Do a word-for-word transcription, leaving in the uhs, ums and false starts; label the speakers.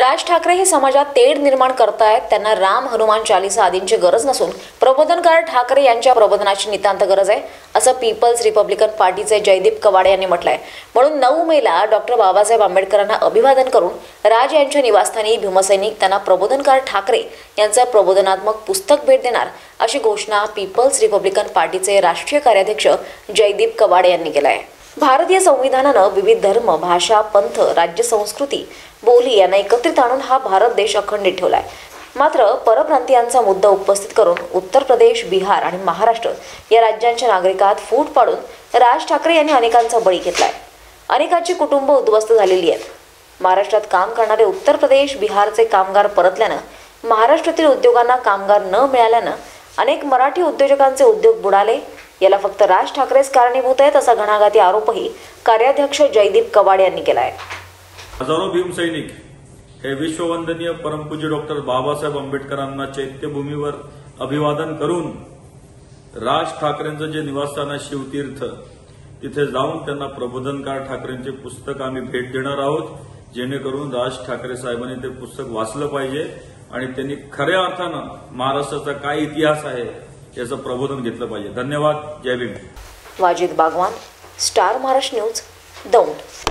Speaker 1: राज ठाकरे हे समाजात तेढ निर्माण करतायत। त्यांना राम हनुमान चालीसा आदींची गरज नसून प्रबोधनकार ठाकरे यांच्या प्रबोधनाची नितांत गरज आहे, असं पीपल्स रिपब्लिकन पार्टीचे जयदीप कवाडे यांनी म्हटलंय। म्हणून नऊ मेला डॉक्टर बाबासाहेब आंबेडकरांना अभिवादन करून राज यांच्या निवासस्थानी भीमसैनिक त्यांना प्रबोधनकार ठाकरे यांचं प्रबोधनात्मक पुस्तक भेट देणार, अशी घोषणा पीपल्स रिपब्लिकन पार्टीचे राष्ट्रीय कार्याध्यक्ष जयदीप कवाडे यांनी केलं आहे। भारतीय संविधानानं विविध धर्म, भाषा, पंथ, राज्य, संस्कृती, बोली यांना एकत्रित आणून हा भारत देश अखंडित ठेवलाय। मात्र परप्रांतीयांचा मुद्दा उपस्थित करून उत्तर प्रदेश, बिहार आणि महाराष्ट्र या राज्यांच्या नागरिकात फूट पाडून राज ठाकरे यांनी अनेकांचा बळी घेतलाय। अनेकांची कुटुंब उद्ध्वस्त झालेली आहेत। महाराष्ट्रात काम करणारे उत्तर प्रदेश, बिहारचे कामगार परतल्यानं महाराष्ट्रातील उद्योगांना कामगार न मिळाल्यानं अनेक मराठी उद्योजकांचे उद्योग बुडाले। याला फक्त राज ठाकरेच कारणीभूत आहेत, असा घणाघाती आरोपही कार्याध्यक्ष जयदीप कवाडे यांनी केला आहे।
Speaker 2: हजारो भीमसैनिक हे विश्ववंदनीय परमपूज्य डॉक्टर बाबासाहेब आंबेडकरांना चैत्यभूमीवर अभिवादन करून राज ठाकरेंचं जे निवासस्थान आहे शिवतीर्थ, तिथे जाऊन त्यांना प्रबोधनकार ठाकरेंचे पुस्तक आम्ही भेट देणार आहोत, जेणेकरून राज ठाकरे साहेबांनी ते पुस्तक वाचलं पाहिजे आणि त्यांनी खऱ्या अर्थानं महाराष्ट्राचा काय इतिहास आहे याचं प्रबोधन घेतलं पाहिजे। धन्यवाद। जय भीम।
Speaker 1: Wajid Bagwan, Star Maharashtra News, Daund.